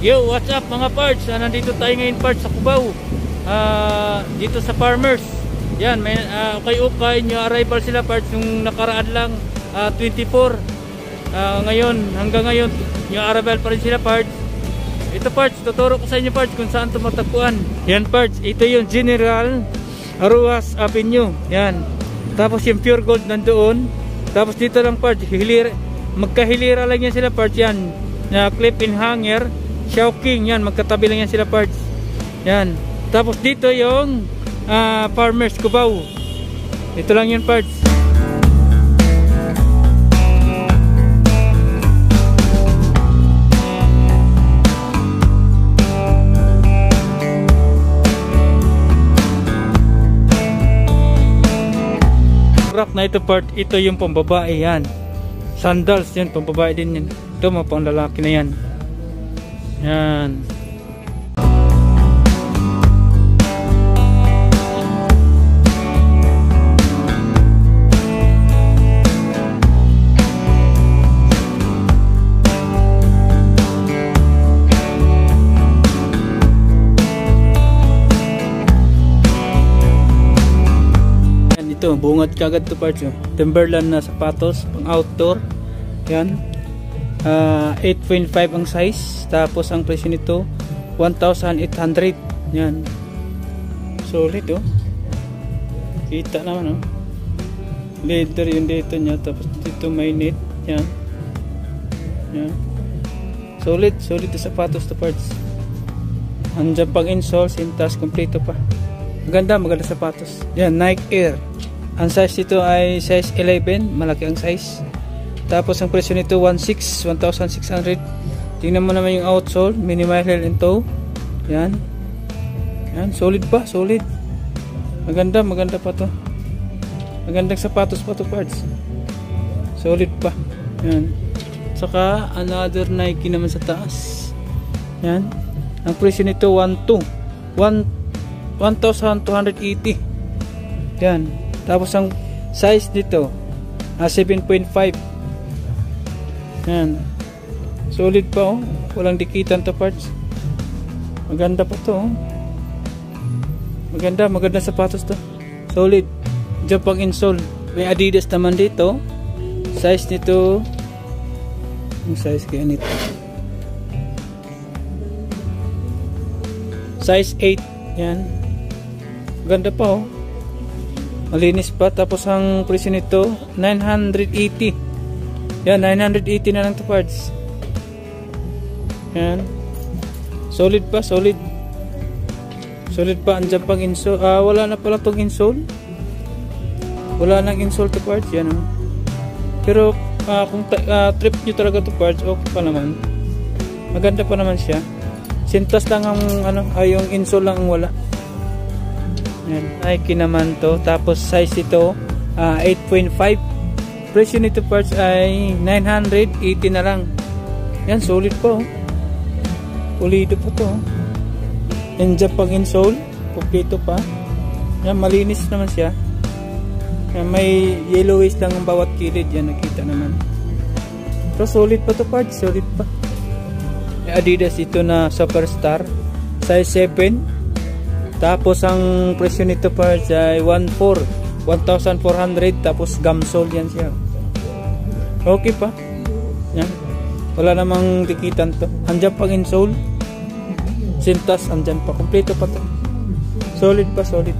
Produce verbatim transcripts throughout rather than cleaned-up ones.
Yo, what's up mga parts? Ah, nandito tayo ngayon parts sa Cubao. Ah, dito sa Farmers. Yan, may uh, kay Ukay, new arrival sila parts yung nakaraan lang uh, twenty-four. Uh, ngayon, hanggang ngayon, new arrival pa rin sila parts. Ito parts, tuturo ko sa inyo parts kung saan tumatagpuan. Yan parts, ito yung General Aruas Avenue. Yan. Tapos yung Pure Gold nandoon. Tapos dito lang parts, hilir, magkahilira lang yan sila parts yan. Na clip in hanger. Shawking, yan, magkatabi lang yan sila parts. Yan. Tapos dito yung uh, Farmers Cubao. Ito lang yung parts. Rack na ito part, ito yung pambabae yan. Sandals yan, pambabae din yan. Ito mga pang lalaki na yan. Yan. Yan, ito bungad kagad to parts. Timberland na sapatos pang outdoor. Yan. Uh, eight point five ang size, tapos ang presyo nito one thousand eight hundred. Yan, solid oh, kita naman oh, leather yung dito nya, tapos dito may net. Yan, yan, solid, solid na sapatos to parts. Andiyan pang insole, sintas, kompleto pa. Maganda, maganda sapatos. Yan, Nike Air. Ang size nito ay size eleven, malaki ang size. Tapos ang presyo nito one thousand six hundred. Tingnan mo naman yung outsole, minimal heel and toe. Yan. Yan, solid pa, solid. Maganda, maganda pa to. Magandang sapatos pa to parts. Solid pa. Yan. Saka another Nike naman sa taas. Yan. Ang presyo nito one thousand two hundred eighty. Yan. Tapos ang size nito ah, seven point five. Yan. Solid pa oh. Walang dikitan to parts. Maganda pa to oh. Maganda, maganda sapatos to. Solid. Diyan pang insole. May Adidas naman dito. Size nito, yung size kaya nito, size eight. Yan. Maganda pa oh. Malinis pa. Tapos ang presyo nito nine hundred eighty. Yan, nine hundred eighty na lang to parts. Yan. Solid pa, solid. Solid pa. Andiyan pang insole. Ah, wala na pala tong insole. Wala nang insole to parts. Yan oh. Pero ah, kung uh, trip nyo talaga to parts, okay pa naman. Maganda pa naman siya. Sintas lang ang ano, ay yung insole lang ang wala. Yan. Nike naman to. Tapos size ito ah, eight point five. Presyo nito parts ay nine hundred eighty na lang. Yan, solid pa oh. Pulido pa to oh. Nandiyan pang insole, kompleto pa. Yan, malinis naman siya. Yan, may yellowish lang ang bawat kilid. Yan, nakita naman. Pero solid pa to parts, solid pa. Adidas ito na Superstar, size seven. Tapos ang presyo nito parts ay one thousand four hundred. Tapos gamsole yan siya. Okay pa. Yan. Wala namang dikitan to. Andiyan pang insole. Sintas, andyan pa. Kompleto pa to. Solid pa, solid.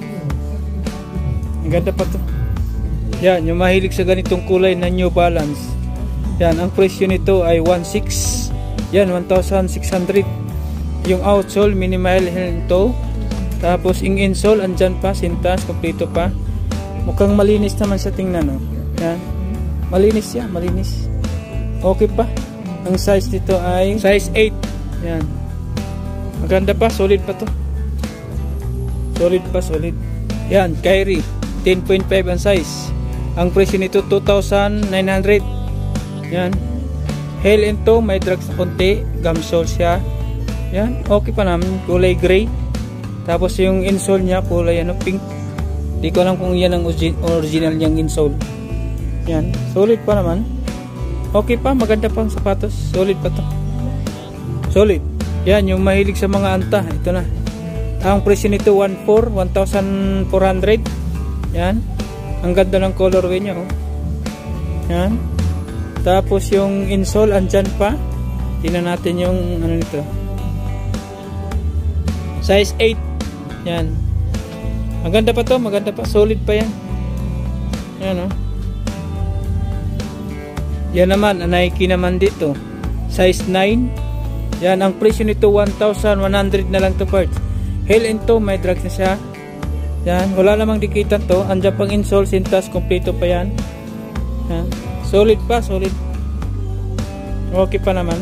Ang ganda pa to. Yan, yung mahilig sa ganitong kulay na New Balance. Yan, ang presyo nito ay one thousand six hundred. Yan, one thousand six hundred. Yung outsole, minimal heel toe. Tapos yung insole, andyan pa. Sintas, kompleto pa. Mukhang malinis naman sa tingnan, no? Yan. Malinis siya, malinis. Okay pa. Ang size nito ay size eight. Yan. Maganda pa, solid pa to. Solid pa, solid. Yan, Kyrie. ten point five ang size. Ang presyo nito two thousand nine hundred. Yan. Heel and toe, may drag sa konti. Gamsole siya. Yan, okay pa naman. Kulay gray. Tapos yung insole niya, kulay ano, pink. Di ko alam kung yan ang original niyang insole. Yan, solid pa naman. Okay pa, maganda pang sapatos. Solid pa to. Solid. Yan, yung mahilig sa mga anta, ito na. Ang presyo nito one four hundred. Yan. Ang ganda ng colorway niya, oh. Yan. Tapos yung insole andyan pa. Tingnan natin yung ano nito. Size eight. Yan. Maganda pa to, maganda pa, solid pa yan. Yan, oh. Yan naman, Nike naman dito. Size nine. Yan, ang presyo nito one thousand one hundred na lang to parts. Heel and toe, may drugs na siya. Yan, wala namang dikitan to. Andiyan pang insole, sintas, kompleto pa yan. Yan. Solid pa, solid. Okay pa naman.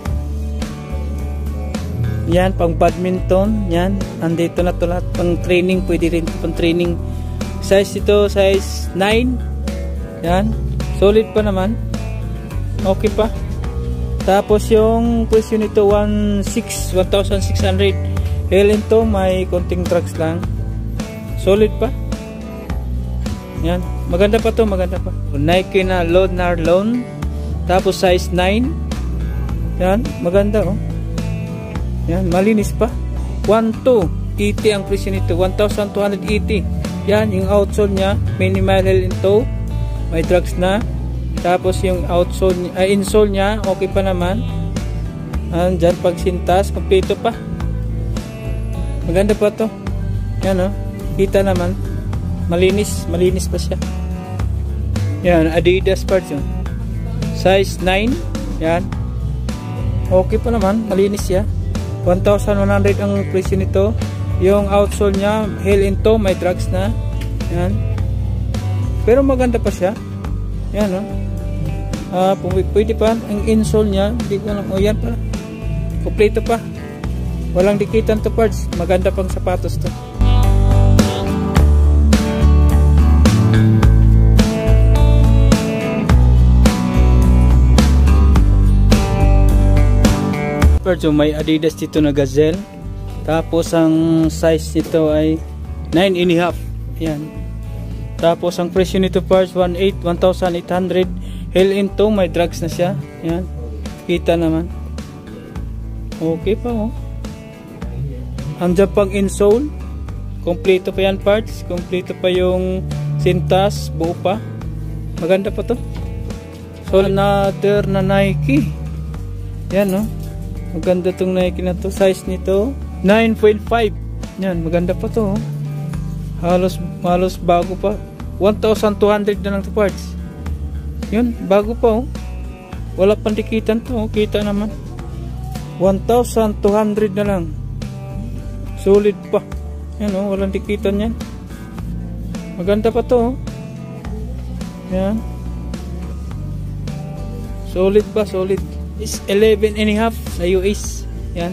Yan, pang badminton. Yan, andito na to lahat. Pang training, pwede rin pang training. Size ito, size nine. Yan, solid pa naman. Okay pa. Tapos yung presyo nito one thousand six hundred. Heel and toe, may konting drugs lang. Solid pa. Yan. Maganda pa to, maganda pa. Nike na Lonar Loan. Tapos size nine. Yan. Maganda, oh. Yan. Malinis pa. one two eighty ang presyo nito. one thousand two hundred eighty. Yan. Yung outsole niya. Minimal heel and toe. May drugs na. Tapos yung outsole, uh, insole niya. Okay pa naman. Andyan pag sintas. Kompleto pa. Maganda pa to. Yan, oh. Kita naman, malinis, malinis pa siya. Yan, Adidas parts yun. Size nine. Yan. Okay pa naman, malinis siya. one thousand one hundred ang presyo nito. Yung outsole niya, heel and toe, may drugs na. Yan. Pero maganda pa siya. Yan, no. Ah, pwede pa. Ang insole niya, hindi ko alam. O, yan pa. Kompleto pa. Walang dikitan to parts. Maganda pang sapatos to. So may Adidas dito na Gazelle. Tapos ang size nito ay nine and a half. Yan. Tapos ang presyo nito parts one thousand eight hundred. Heel and toe, may drugs na siya. Yan. Kita naman. Okay pa, oh. Andiyan pang insole. Kompleto pa yan parts. Kompleto pa yung sintas. Buo pa. Maganda pa to. So another na Nike. Yan, no. Maganda tong Nike na to. Size nito nine point five. Yan, maganda pa to, oh. Halos, halos bago pa. one thousand two hundred na lang to parts. Yun, bago pa, oh. Wala pang dikitan to, oh. Kita naman. one thousand two hundred na lang. Solid pa. Yan, oh. Walang dikitan yan. Maganda pa to, oh. Yan. Solid pa, solid. Is eleven and a half sa U S. Yan.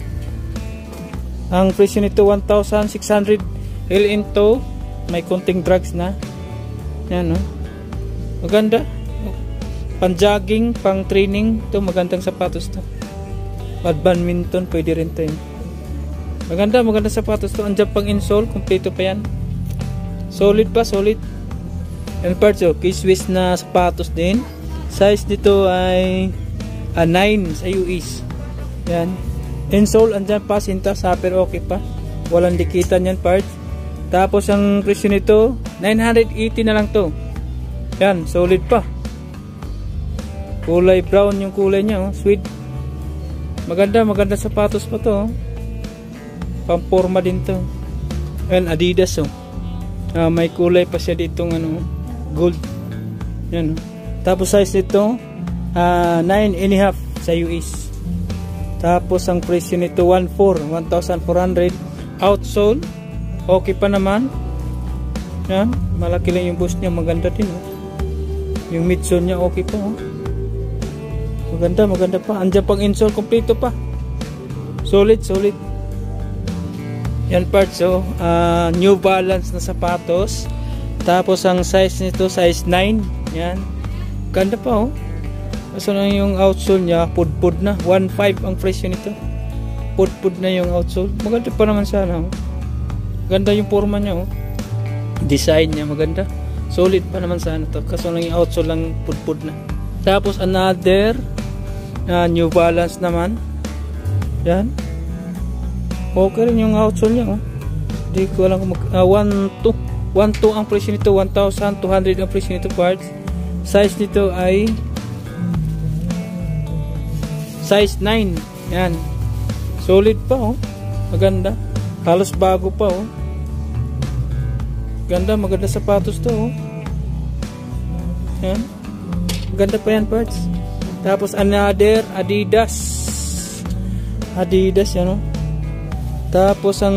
Ang presyo nito one thousand six hundred. Heel and toe, may konting drugs na. Yan, no. Maganda. Pang jogging, pang training, to magandang sapatos to. Pag badminton, pwede rin to. Yun. Maganda, maganda sapatos to. Andiyan pang insole, kompleto pa yan. Solid pa, solid. Yan parts, oh, K-Swiss na sapatos din. Size dito ay A nine sa U S. Yan. Insole, andyan pa, sintas, upper, okay pa. Walang dikitan yan parts. Tapos ang presyo nito, nine hundred eighty na lang to. Yan, solid pa. Kulay brown yung kulay niya, oh. Sweet. Maganda, maganda sapatos pa to, oh. Pamporma din to. Yan, Adidas, oh. Uh, may kulay pa siya ditong ano, gold. Yan, oh. Tapos size nito, Uh, nine and a half sa U S. Tapos ang presyo nito one four hundred. Outsole, okay pa naman. Yan, malaki lang yung boost niya, maganda din, oh. Yung midsole niya okay pa, oh. Maganda, maganda pa. Andiyan pang insole, kompleto pa. Solid, solid. Yan parts, oh. uh, New Balance na sapatos. Tapos ang size nito, size nine. Yan. Ganda pa, oh. Kaso lang yung outsole niya, pudpud na. one five ang presyo nito. Pudpud na yung outsole. Maganda pa naman sana, oh. Ganda yung forma niya, oh. Design niya maganda. Solid pa naman sana to. Kaso lang yung outsole lang pudpud na. Tapos another uh, New Balance naman. Yan. Okay rin yung outsole niya, oh. Hindi ko alam kung mag... Uh, one two. one two ang presyo nito. one thousand two hundred ang presyo nito parts. Size nito ay size nine. Yan. Solid pa, oh. Maganda. Halos bago pa, oh. Ganda, maganda sapatos to, oh. Yan. Maganda pa yan parts. Tapos another Adidas. Adidas yan, oh. Tapos ang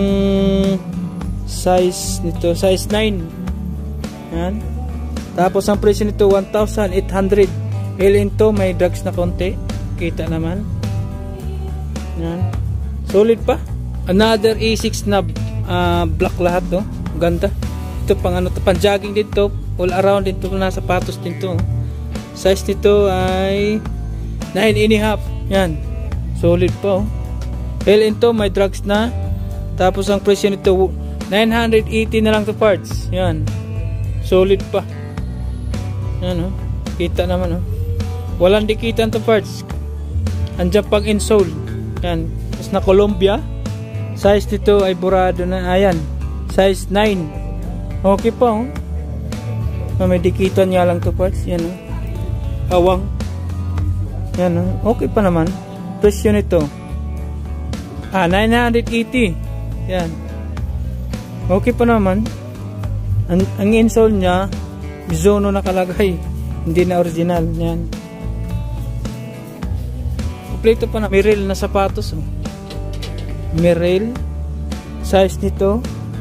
size nito, size nine. Yan. Tapos ang presyo nito one thousand eight hundred. Alien to, may drugs na konti. Kita naman. Yan. Solid pa. Another A six na uh, black lahat, to. Ganda. Ito pang ano to, pang jogging dito. All around dito na sapatos din to. Size nito ay nine and a half. Yan. Solid pa, oh. Alien to, may drugs na. Tapos ang presyo nito nine hundred eighty na lang to parts. Yan. Solid pa. Yan, oh. Kita naman, oh. Walang dikitan to parts. Andiyan pang insole. Yan. Tapos na Columbia. Size nito ay burado na. Ayan. Size nine. Okay pa, oh. May dikitan nga lang to parts. Yan, oh. Awang. Yan, oh. Okay pa naman. Presyo nito ah nine hundred eighty. Yan. Okay pa naman. Ang, ang insole niya Mizuno nakalagay, hindi na original. Yan. Kompleto pa na. Merrell na sapatos, oh. Merrell. Size nito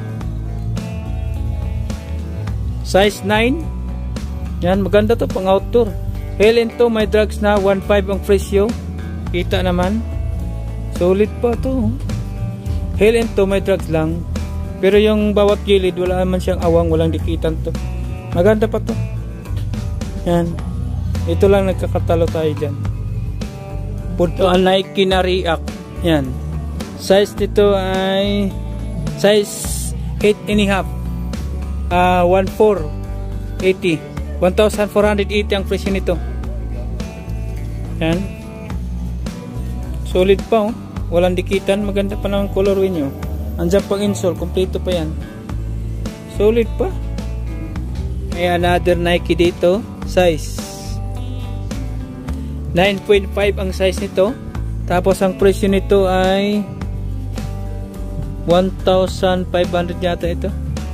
size nine. Yan, maganda to pang outdoor. Alien to, may drugs na. one five ang presyo. Kita naman. Solid pa to. Alien to, may drugs lang. Pero yung bawat gilid, wala naman siyang awang, walang dikitan to. Maganda pa to. Yan. Ito lang nagkakatalo tayo dyan. Punto ang Nike na React. Yan. Size nito ay size eight and a half. Uh, one four eighty. one thousand four hundred eighty ang presyo nito. Yan. Solid pa, oh. Walang dikitan. Maganda pa ng colorway nyo. Andiyan pang insole. Kompleto pa yan. Solid pa. May another Nike dito. Size nine point five ang size nito. Tapos ang presyo nito ay one thousand five hundred yata ito.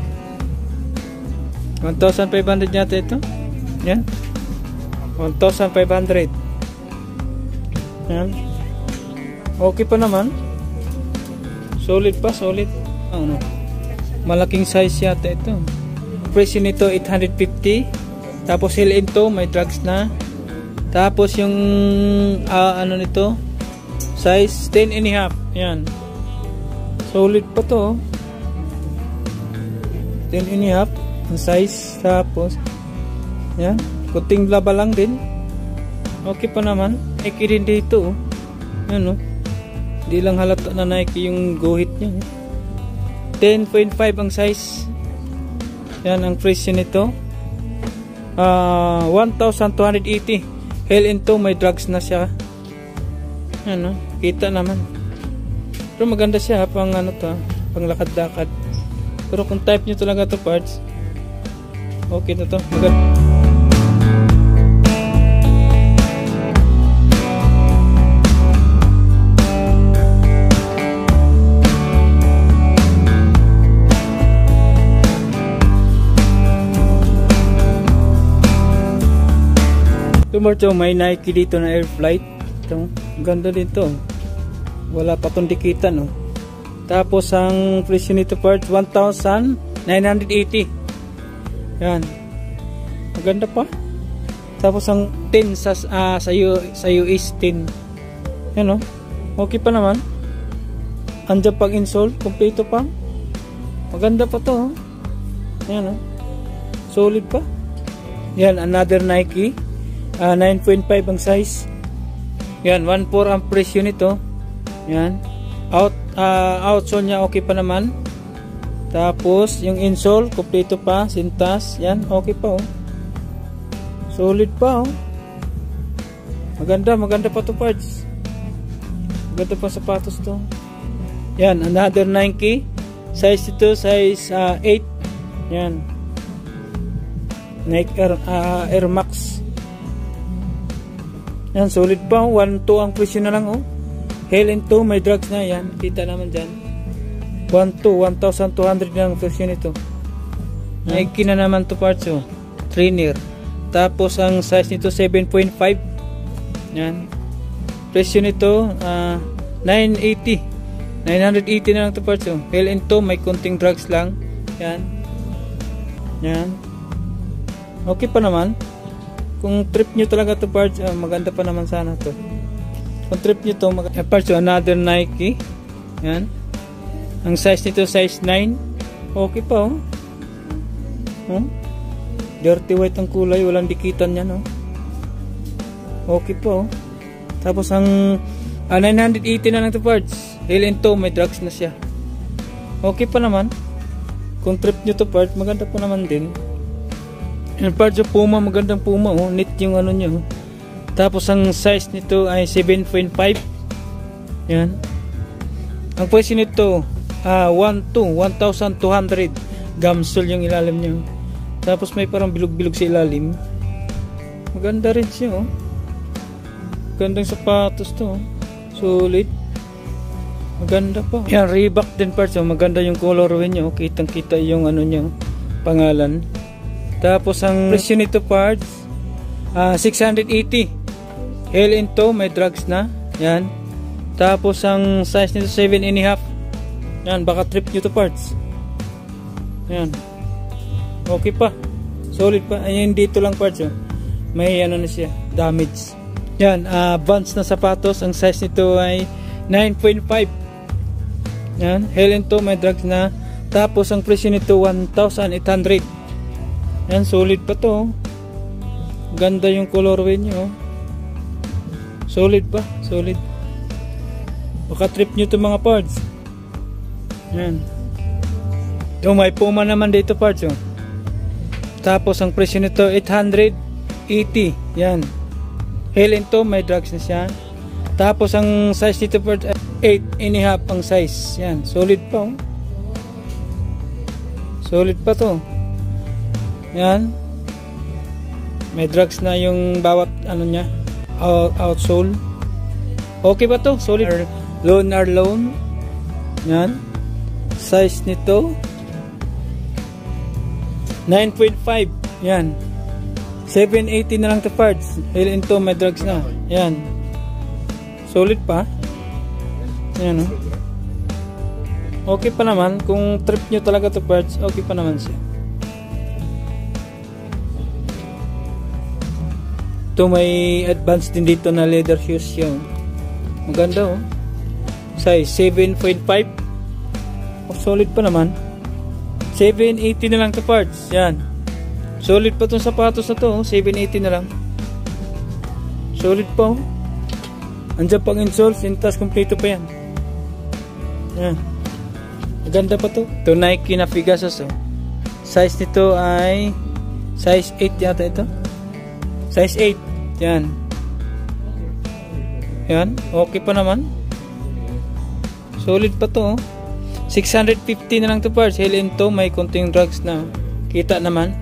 one thousand five hundred yata ito. Yan. one thousand five hundred. Yan. Okay pa naman. Solid pa, solid. Ano? Malaking size yata ito. Presyo nito eight hundred fifty. Tapos alien to, may drugs na. Tapos yung uh, ano nito, size ten and a half. Yan. Solid pa to. ten and a half ang size. Tapos yan, kuting laba lang din. Okay pa naman. Nike din dito, oh. Yan, oh. Hindi lang halata na Nike yung guhit niya, oh. ten point five ang size. Yan ang presyo nito. Uh, one thousand two hundred eighty. Hell into, may drugs na siya. Ano, kita naman. Pero maganda siya pang ano to, pang lakad-lakad. Pero kung type nyo talaga to parts, okay na to. Maganda. Ito, may Nike dito na Air Flight. Ito, ganda dito. Wala pa tong dikitan, oh. Tapos ang presyo nito parts one thousand nine hundred eighty. Yan. Maganda pa. Tapos ang ten sa uh, sa, U, sa U S ten. Yan, oh. Okay pa naman. Andiyan pang insole, kompleto pa. Maganda pa to, oh. Yan, oh. Solid pa. Yan, another Nike. Uh, nine point five ang size. Yan, one four ang presyo nito. Yan. Out uh, outsole niya okay pa naman. Tapos yung insole kompleto pa, sintas. Yan, okay pa, oh. Solid pa, oh. Maganda, maganda pa to parts. Ganda pa sapatos to. Yan, another Nike. Size ito, size uh, eight. Yan. Nike Air, uh, Air Max. Yan, solid pa. one two ang presyo na lang, oh. Hell and two, may drugs na. Yan, kita naman dyan. one two, one thousand two hundred na ang presyo nito. Nike na naman to parts, oh. Trainer. Tapos ang size nito seven point five. Yan. Presyo nito uh, nine eighty. nine eighty na lang to parts, oh. Hell and two, may konting drugs lang. Yan. Yan. Okay pa naman. Kung trip nyo talaga to parts, uh, maganda pa naman sana to. Kung trip nyo to, maganda parts, oh, another Nike. Yan. Ang size nito size nine. Okay pa, oh. Oh. Dirty white ang kulay, walang dikitan yan, oh. Okay pa, oh. Tapos ang uh, nine eighty na lang to parts. Hell and two, may drugs na siya. Okay pa naman. Kung trip nyo to parts, maganda pa naman din. Yung parts yung Puma, magandang Puma, oh. Neat yung ano nyo, oh. Tapos ang size nito ay seven point five. Yan. Ang presyo nito uh, one two, one thousand two hundred. Gamsol yung ilalim nyo. Tapos may parang bilog-bilog sa ilalim. Maganda rin siya, oh. Magandang sapatos to, oh. Solid. Maganda pa. Yan, Reebok din parts, oh. Maganda yung colorway nyo, oh. Kitang kita yung ano nyo, pangalan. Tapos ang presyo nito parts uh, six eighty. Hell and two, may drugs na. Yan. Tapos ang size nito seven and a half. Yan, baka trip nyo to parts. Yan. Okay pa. Solid pa. Ayan, dito lang parts, oh. May ano na siya, damage. Yan, uh, Vans na sapatos. Ang size nito ay nine point five. Yan, Hell and two, may drugs na. Tapos ang presyo nito one thousand eight hundred. Yan, solid pa to, oh. Ganda yung colorway nyo, oh. Solid pa, solid. Baka trip nyo to mga parts. Yan. Yung may Puma naman dito parts, oh. Tapos ang presyo nito eight eighty. Yan. Hell and two, may drugs na siya. Tapos ang size nito parts eight and a half ang size. Yan, solid pa, oh. Solid pa to. Yan. May drugs na yung bawat ano niya, out, outsole. Okay ba to? Solid. Loan are loan. Yan. Size nito nine point five. Yan. seven eighty na lang to parts. Hell and two, may drugs na. Yan. Solid pa. Yan, oh. Okay pa naman. Kung trip nyo talaga to parts, okay pa naman siya. Ito may advanced din dito na leather shoes yung maganda, oh. Size seven point five. Oh, solid pa naman. seven eighty na lang to parts. Yan. Solid pa tong sapatos na to, oh. seven eighty na lang. Solid pa, oh. Andiyan pang insole, sintas kompleto pa yan. Yan. Maganda pa to. Ito Nike na Pegasus, oh. Size nito ay size eight yata ito. Size eight. Yan. Yan. Okay pa naman. Solid pa to, oh. six fifty na lang to parts. Hell and two, may konting drugs na. Kita naman.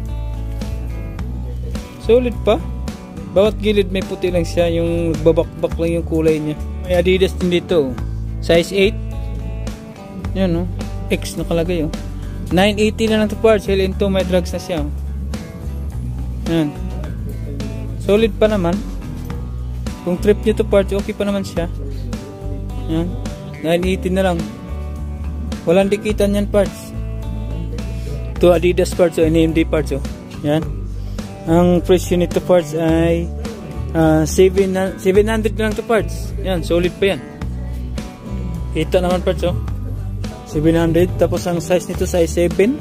Solid pa. Bawat gilid may puti lang siya. Yung babakbak lang yung kulay niya. May Adidas din dito, oh. Size eight. Yan, oh. X nakalagay, oh. nine eighty na lang to parts. Hell and two, may drugs na siya, oh. Yan. Solid pa naman. Kung trip nyo to parts, okay pa naman siya. Yan. nine eighty na lang. Walang dikitan yan parts. Ito Adidas parts, o N M D parts, oh. Yan. Ang presyo nito parts ay uh, seven hundred na lang to parts. Yan, solid pa yan. Kita naman parts, oh. seven hundred. Tapos ang size nito size seven.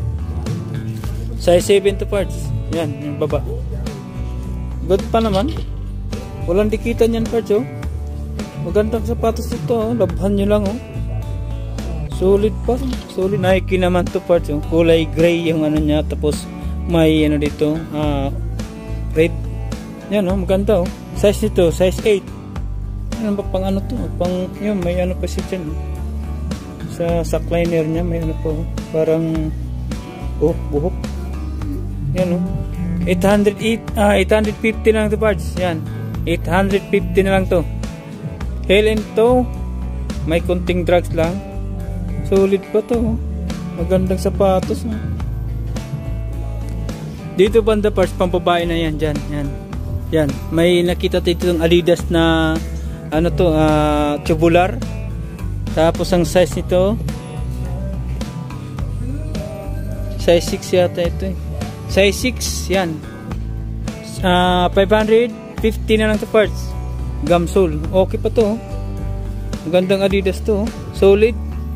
Size seven to parts. Yan, yung baba. Good pa naman. Walang dikitan yan parts, oh. Magandang sapatos ito, oh. Labhan nyo lang, oh. Solid pa. Solid. Nike naman to parts, oh. Kulay gray yung ano niya. Tapos may ano dito, uh, red. Yan, oh. Maganda, oh. Size nito size eight. Ano ba pang ano to? Pang, yun, may ano pa siya dyan. Sa sack liner niya, may ano po. Parang, oh, buhok. Yan oh. eight hundred eight, ah, eight fifty na lang to parts. Yan. eight fifty na lang to. Hail and toe. May kunting drags lang. Solid pa to. Magandang sapatos. Oh. Dito banda parts, pambabae na yan. Dyan. Yan. Yan. May nakita dito ng Adidas na ano to, uh, tubular. Tapos ang size nito size six yata ito eh. Size six, yan. Uh, five fifty na lang to parts. Gum sole. Okay pa to. Magandang Adidas to. Solid.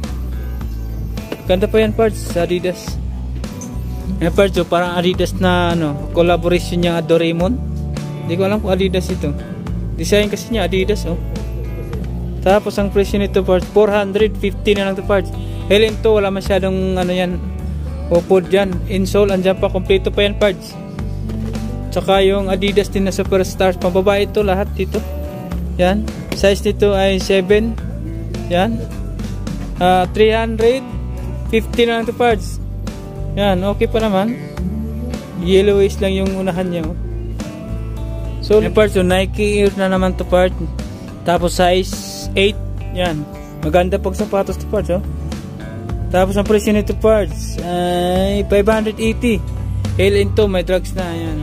Ganda pa yan parts, Adidas. Yan parts, oh, parang Adidas na ano, collaboration niya Doraemon. Hindi ko alam kung Adidas ito. Design kasi niya Adidas oh. Tapos ang presyo nito parts, four fifty na lang to parts. Helen to, wala masyadong ano yan, upod dyan. Insole, andyan pa, kompleto pa yan parts. Tsaka yung Adidas din na Superstars, pambabae ito lahat dito. Yan, size nito ay seven. Yan, uh, three fifty na lang to parts. Yan, okay pa naman. Yellowish lang yung unahan niya oh. So yung parts, yung Nike Air na naman to part. Tapos size eight. Yan. Maganda pag sapatos to parts oh. Tapos ang presyo nito parts ay five eighty. Hail into, may drugs na. Yan.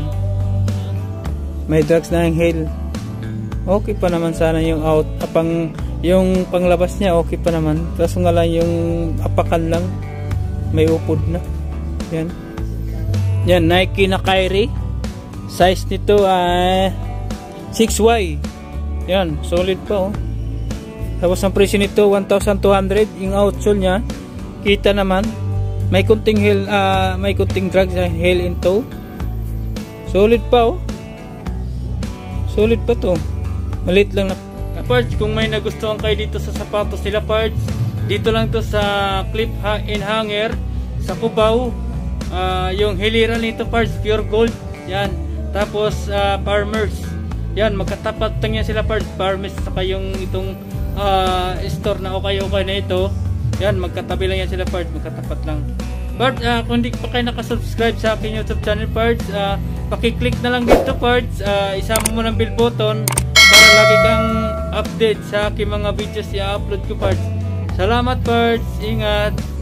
May drugs na yung hail. Okay pa naman sana yung out. Apang, yung panglabas niya okay pa naman. Kaso nga lang yung apakan lang. May upod na. Yan. Yan. Nike na Kyrie. Size nito ay six Y. Yan, solid pa oh. Tapos ang presyo nito one thousand two hundred. Yung outsole niya, kita naman may kunting heel, uh, may kunting drag sa heel and toe. Solid pa oh. Solid pa to. Malit lang na parts. Kung may nagustuhan kayo dito sa sapatos nila parts, dito lang to sa clip and hanger sa Cubao. Uh, yung hiliran nito parts, pure gold. Yan. Tapos uh, Farmers. Yan, magkatapat lang yan sila parts. Farmers saka yung itong uh, store na okay-okay na ito. Yan, magkatabi lang yan sila parts. Magkatapat lang. But uh, kung hindi pa kayo nakasubscribe sa aking YouTube channel parts, uh, pakiclick na lang dito parts. Uh, isama mo ng bell button para lagi kang update sa aking mga videos i-upload ko parts. Salamat parts. Ingat.